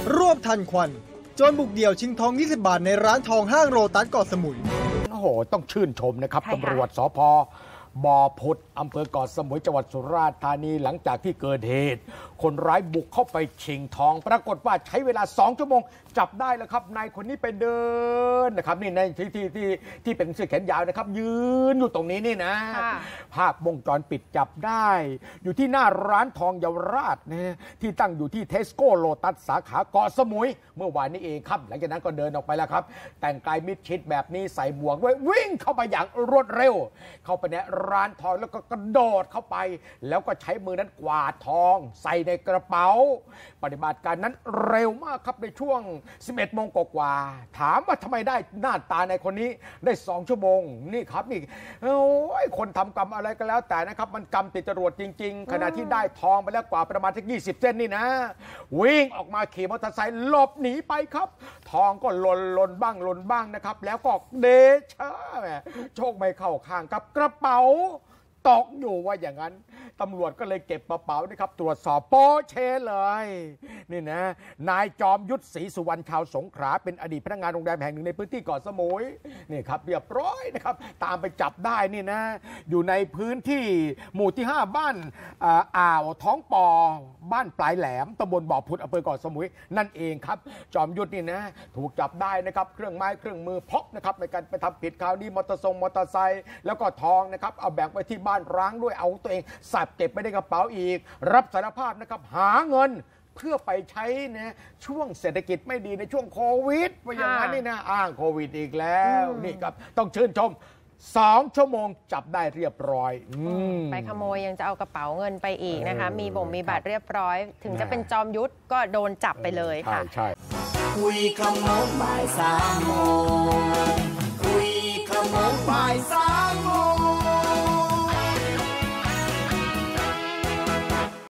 รวบทันควันโจรบุกเดี่ยวชิงทอง20 บาทในร้านทองห้างโรตัสเกาะสมุยโอ้โหต้องชื่นชมนะครับตำรวจสภ.บ่อผุดอำเภอเกาะสมุยจังหวัดสุราษฎร์ธานีหลังจากที่เกิดเหตุคนร้ายบุกเข้าไปชิงทองปรากฏว่าใช้เวลา2 ชั่วโมงจับได้แล้วครับนายคนนี้ไปเดินนะครับนี่ในที่เป็นเสื้อแขนยาวนะครับยืนอยู่ตรงนี้นี่นะภาพวงจรปิดจับได้อยู่ที่หน้าร้านทองเยาวราชนะที่ตั้งอยู่ที่เทสโก้โลตัสสาขาเกาะสมุยเมื่อวานนี้เองครับหลังจากนั้นก็เดินออกไปแล้วครับแต่งกายมิดชิดแบบนี้ใส่หมวกด้วยวิ่งเข้าไปอย่างรวดเร็วเข้าไปในร้านทองแล้วก็กระโดดเข้าไปแล้วก็ใช้มือนั้นกวาดทองใส่ในกระเป๋าปฏิบัติการนั้นเร็วมากครับในช่วง11 โมงกว่าถามว่าทำไมได้หน้าตาในคนนี้ได้2 ชั่วโมงนี่ครับนี่โอ้ยคนทำกรรมอะไรก็แล้วแต่นะครับมันกรรมติดจรวดจริงๆขณะที่ได้ทองไปแล้วกว่าประมาณสัก20 เส้นนี่นะวิ่งออกมาขี่มอเตอร์ไซค์หลบหนีไปครับทองก็หล่นบ้างนะครับแล้วก็เดชะโชคไม่เข้าข้างกับกระเป๋าตกอยู่ว่าอย่างนั้นตำรวจก็เลยเก็บกระเป๋านะครับตรวจสอบโป๊เชเลยนี่นะนายจอมยุทธศรีสุวรรณชาวสงขลาเป็นอดีตพนักงานโรงแรมแห่งหนึ่งในพื้นที่เกาะสมุยนี่ครับเรียบร้อยนะครับตามไปจับได้นี่นะอยู่ในพื้นที่หมู่ที่5บ้านอ่าวท้องปอบ้านปลายแหลมตำบลบ่อผุดอำเภอเกาะสมุยนั่นเองครับจอมยุทธนี่นะถูกจับได้นะครับเครื่องไม้เครื่องมือพกนะครับในการไปทำผิดคราวนี้มอเตอร์ไซค์แล้วก็ทองนะครับเอาแบ่งไปที่บ้านร้างด้วยเอาตัวเองสับเก็บไปในกระเป๋าอีกรับสารภาพนะครับหาเงินเพื่อไปใช้นะช่วงเศรษฐกิจไม่ดีในช่วงโควิดว่าอย่างนั้นนี่นะอ้างโควิดอีกแล้วนี่ครับต้องชื่นชม2 ชั่วโมงจับได้เรียบร้อยไปขโมยยังจะเอากระเป๋าเงินไปอีกนะคะมีบัตรเรียบร้อยถึงจะเป็นจอมยุทธก็โดนจับไปเลยค่ะใช่คุยขโมงบ่าย3 โมง